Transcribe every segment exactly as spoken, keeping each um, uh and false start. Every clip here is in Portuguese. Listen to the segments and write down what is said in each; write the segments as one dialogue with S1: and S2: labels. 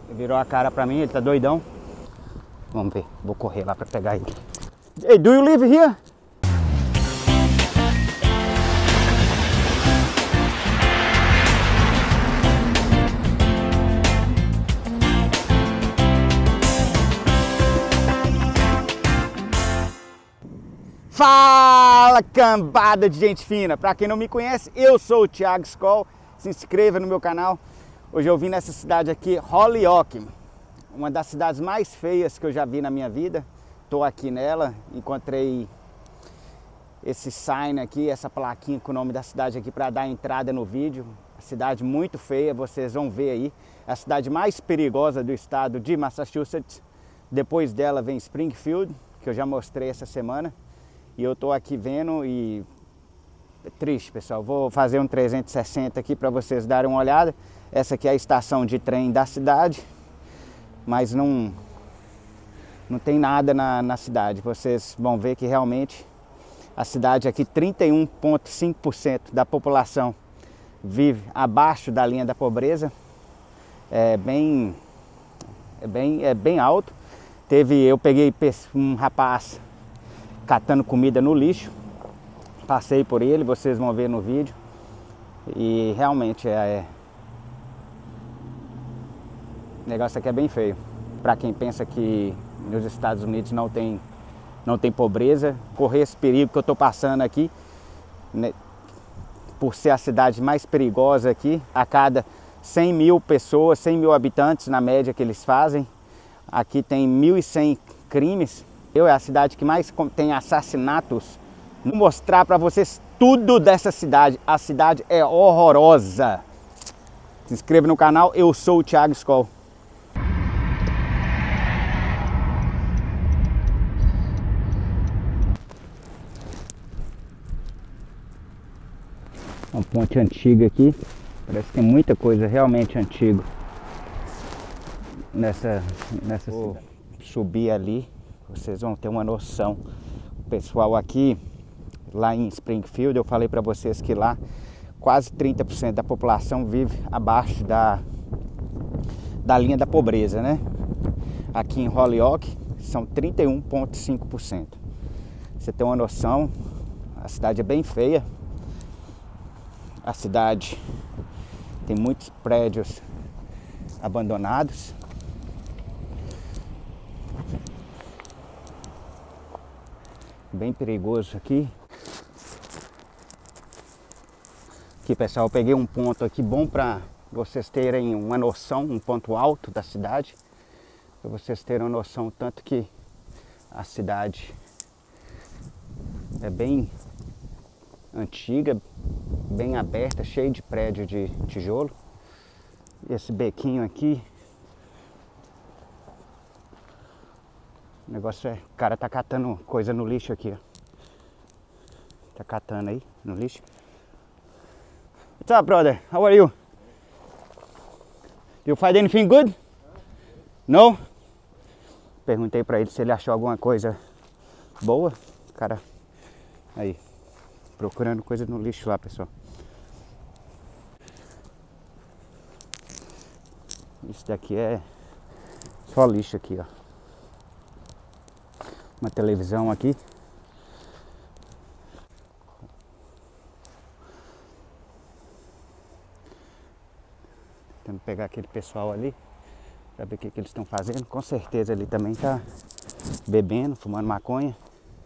S1: Ele virou a cara pra mim, ele tá doidão. Vamos ver, vou correr lá pra pegar ele. Hey, do you live here? Fala, cambada de gente fina! Para quem não me conhece, eu sou o Thiago Skol. Se inscreva no meu canal. Hoje eu vim nessa cidade aqui, Holyoke, uma das cidades mais feias que eu já vi na minha vida. Estou aqui nela, encontrei esse sign aqui, essa plaquinha com o nome da cidade aqui para dar entrada no vídeo. A cidade muito feia, vocês vão ver aí. É a cidade mais perigosa do estado de Massachusetts. Depois dela vem Springfield, que eu já mostrei essa semana. E eu tô aqui vendo e é triste, pessoal. Vou fazer um trezentos e sessenta aqui para vocês darem uma olhada. Essa aqui é a estação de trem da cidade, mas não não tem nada na, na cidade. Vocês vão ver que realmente a cidade aqui, trinta e um vírgula cinco por cento da população vive abaixo da linha da pobreza. É bem é bem é bem alto. Teve eu peguei um rapaz catando comida no lixo, passei por ele, vocês vão ver no vídeo, e realmente é, é... o negócio aqui é bem feio. Para quem pensa que nos Estados Unidos não tem, não tem pobreza, correr esse perigo que eu estou passando aqui, né, por ser a cidade mais perigosa aqui. A cada cem mil pessoas, cem mil habitantes na média que eles fazem, aqui tem mil e cem crimes. Eu é a cidade que mais tem assassinatos. Vou mostrar para vocês tudo dessa cidade. A cidade é horrorosa. Se inscreva no canal, eu sou o Thiago Skol. Uma ponte antiga aqui. Parece que tem muita coisa realmente antiga nessa, nessa Vou cidade. Subir ali. Vocês vão ter uma noção. O pessoal aqui, lá em Springfield, eu falei para vocês que lá quase trinta por cento da população vive abaixo da, da linha da pobreza, né? Aqui em Holyoke são trinta e um vírgula cinco por cento. Você tem uma noção, a cidade é bem feia. A cidade tem muitos prédios abandonados. Bem perigoso aqui. Aqui, pessoal, eu peguei um ponto aqui bom para vocês terem uma noção, um ponto alto da cidade, para vocês terem uma noção tanto que a cidade é bem antiga, bem aberta, cheia de prédio de tijolo. E esse bequinho aqui, o negócio é, o cara tá catando coisa no lixo aqui, ó. Tá catando aí no lixo. What's up, brother? How are you? You find anything good? No? Perguntei pra ele se ele achou alguma coisa boa. O cara aí, procurando coisa no lixo lá, pessoal. Isso daqui é só lixo aqui, ó. Uma televisão aqui. Tentando pegar aquele pessoal ali para ver o que, que eles estão fazendo. Com certeza ele também tá bebendo, fumando maconha.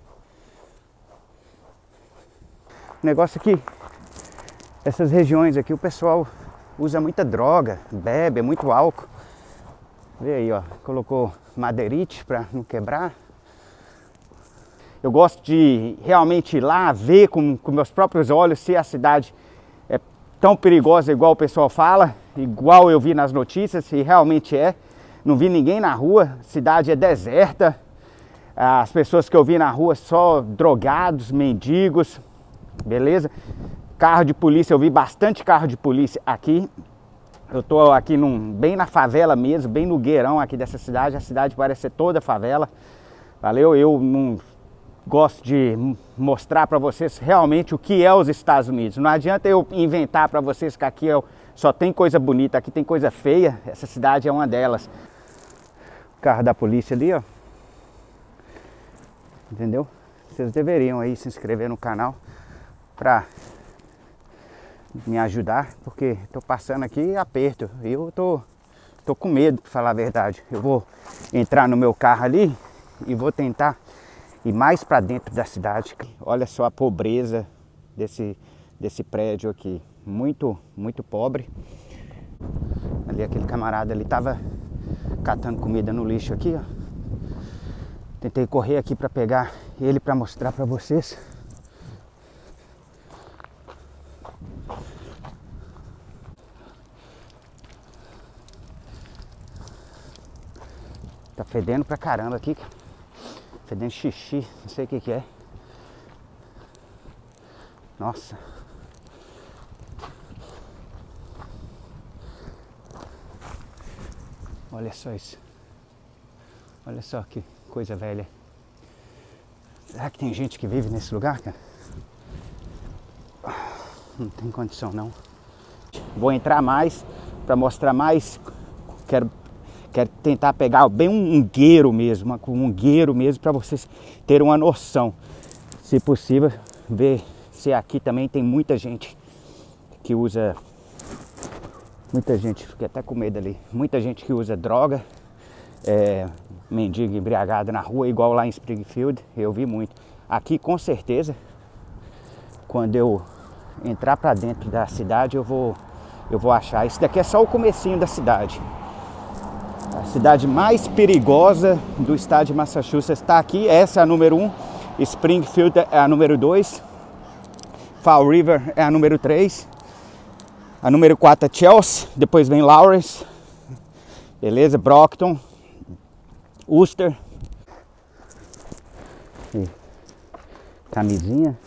S1: O negócio aqui, essas regiões aqui, o pessoal usa muita droga, bebe, é muito álcool. Vê aí, ó, colocou madeirite para não quebrar. Eu gosto de realmente ir lá ver com, com meus próprios olhos se a cidade é tão perigosa igual o pessoal fala, igual eu vi nas notícias, e realmente é. Não vi ninguém na rua, a cidade é deserta, as pessoas que eu vi na rua só drogados, mendigos, beleza? Carro de polícia, eu vi bastante carro de polícia aqui. Eu tô aqui num, bem na favela mesmo, bem no gueirão aqui dessa cidade, a cidade parece ser toda favela, valeu? Eu não gosto de mostrar para vocês realmente o que é os Estados Unidos. Não adianta eu inventar para vocês que aqui é só tem coisa bonita, aqui tem coisa feia, essa cidade é uma delas. O carro da polícia ali, ó. Entendeu? Vocês deveriam aí se inscrever no canal pra me ajudar, porque tô passando aqui aperto. Eu tô, tô com medo, pra falar a verdade. Eu vou entrar no meu carro ali e vou tentar ir mais pra dentro da cidade. Olha só a pobreza desse, desse prédio aqui. Muito, muito pobre. Ali aquele camarada ali tava catando comida no lixo aqui, ó. Tentei correr aqui pra pegar ele pra mostrar pra vocês. Tá fedendo pra caramba aqui, cara. Fedendo xixi, não sei o que que é. Nossa. Olha só isso. Olha só que coisa velha. Será que tem gente que vive nesse lugar, cara? Não tem condição não. Vou entrar mais para mostrar mais. Quero, quero tentar pegar bem um ungueiro mesmo, um ungueiro mesmo, para vocês terem uma noção. Se possível, ver se aqui também tem muita gente que usa. Muita gente, fiquei até com medo ali. Muita gente que usa droga, é, mendigo embriagado na rua, igual lá em Springfield. Eu vi muito. Aqui, com certeza, quando eu entrar para dentro da cidade, eu vou, eu vou achar. Isso daqui é só o comecinho da cidade. A cidade mais perigosa do estado de Massachusetts está aqui. Essa é a número um. Springfield é a número dois. Fall River é a número três. A número quatro é Chelsea, depois vem Lawrence, beleza? Brockton, Worcester. E camisinha.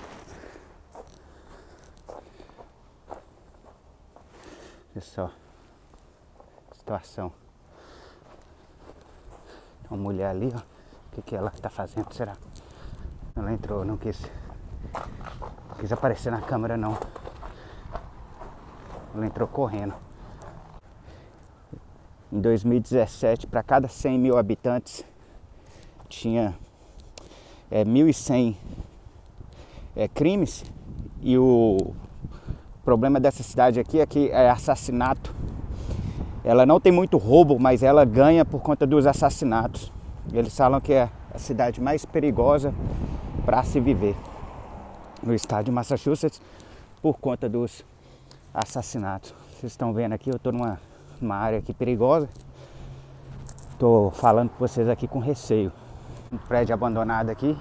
S1: Olha só a situação. Uma mulher ali, ó. O que, que ela tá fazendo, será? Ela entrou, não quis, não quis aparecer na câmera não. Ela entrou correndo. Em dois mil e dezessete, para cada cem mil habitantes, tinha é, mil e cem é, crimes. E o problema dessa cidade aqui é que é assassinato. Ela não tem muito roubo, mas ela ganha por conta dos assassinatos. Eles falam que é a cidade mais perigosa para se viver no estado de Massachusetts por conta dos assassinatos. Vocês estão vendo aqui, eu estou numa, numa área aqui perigosa. Estou falando com vocês aqui com receio. Um prédio abandonado aqui.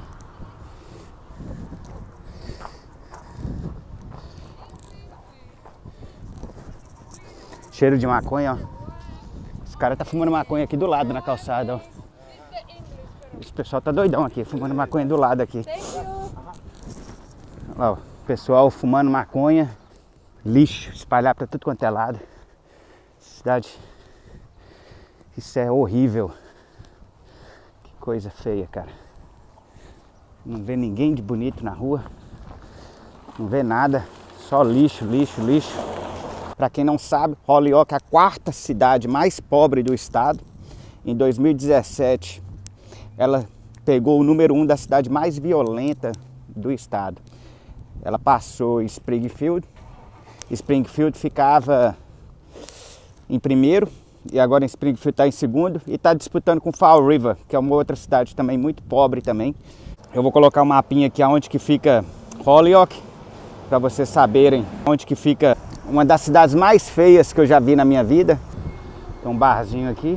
S1: Cheiro de maconha, ó. Os caras tá fumando maconha aqui do lado na calçada, ó. Esse pessoal tá doidão aqui, fumando maconha do lado aqui. Olha lá, ó. Pessoal fumando maconha. Lixo espalhado para tudo quanto é lado. Cidade. Isso é horrível. Que coisa feia, cara. Não vê ninguém de bonito na rua. Não vê nada. Só lixo, lixo, lixo. Para quem não sabe, Holyoke é a quarta cidade mais pobre do estado. Em dois mil e dezessete, ela pegou o número um da cidade mais violenta do estado. Ela passou Springfield. Springfield ficava em primeiro e agora em Springfield está em segundo e está disputando com Fall River, que é uma outra cidade também muito pobre também. Eu vou colocar um mapinha aqui onde que fica Holyoke, para vocês saberem onde que fica uma das cidades mais feias que eu já vi na minha vida. Tem um barzinho aqui.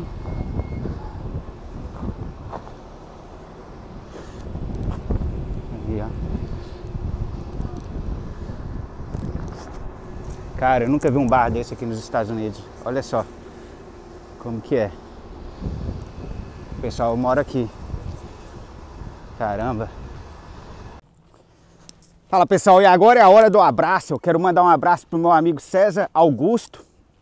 S1: Aqui, ó. Cara, eu nunca vi um bar desse aqui nos Estados Unidos. Olha só como que é. O pessoal mora aqui. Caramba. Fala pessoal, e agora é a hora do abraço. Eu quero mandar um abraço pro meu amigo César Augusto.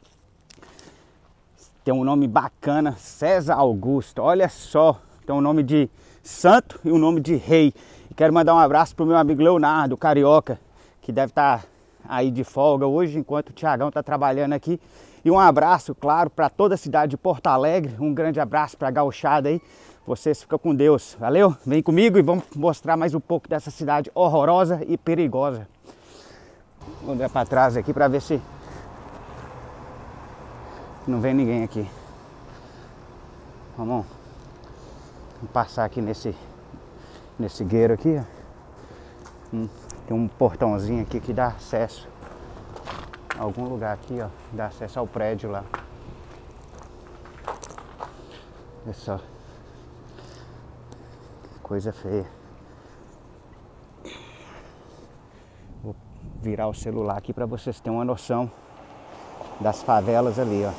S1: Tem um nome bacana, César Augusto. Olha só, tem um nome de santo e um nome de rei. E quero mandar um abraço pro meu amigo Leonardo, carioca, que deve estar aí de folga hoje, enquanto o Thiagão tá trabalhando aqui. E um abraço, claro, para toda a cidade de Porto Alegre. Um grande abraço para a gauchada aí. Vocês ficam com Deus. Valeu? Vem comigo e vamos mostrar mais um pouco dessa cidade horrorosa e perigosa. Vou dar para trás aqui para ver se não vem ninguém aqui. Vamos passar aqui nesse nesse gueiro aqui, ó. Hum, tem um portãozinho aqui que dá acesso a algum lugar aqui, ó. Dá acesso ao prédio lá. Olha só. Coisa feia. Vou virar o celular aqui para vocês terem uma noção das favelas ali, ó.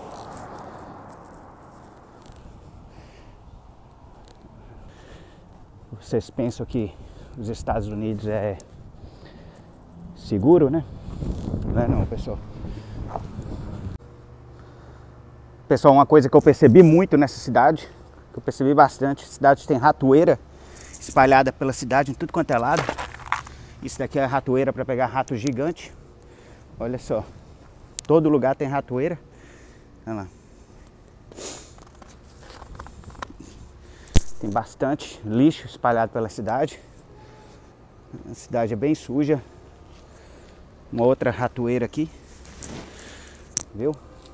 S1: Vocês pensam que os Estados Unidos é seguro, né? Não é não, pessoal. Pessoal, uma coisa que eu percebi muito nessa cidade, que eu percebi bastante, a cidade tem ratoeira espalhada pela cidade em tudo quanto é lado. Isso daqui é ratoeira para pegar rato gigante. Olha só, todo lugar tem ratoeira. Olha lá. Tem bastante lixo espalhado pela cidade. A cidade é bem suja. Uma outra ratoeira aqui. Viu?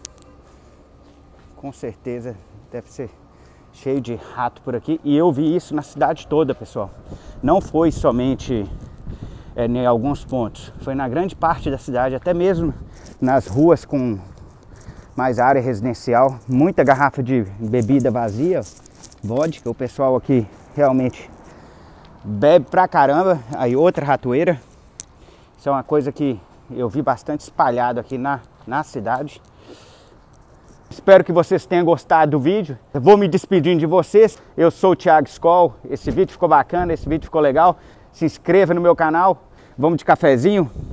S1: Com certeza deve ser cheio de rato por aqui. E eu vi isso na cidade toda, pessoal. Não foi somente é, em alguns pontos. Foi na grande parte da cidade, até mesmo nas ruas com mais área residencial. Muita garrafa de bebida vazia. Vodka, o pessoal aqui realmente bebe pra caramba. Aí outra ratoeira. Isso é uma coisa que eu vi bastante espalhado aqui na, na cidade. Espero que vocês tenham gostado do vídeo. Eu vou me despedindo de vocês. Eu sou o Thiago Skol. Esse vídeo ficou bacana, esse vídeo ficou legal. Se inscreva no meu canal. Vamos de cafezinho.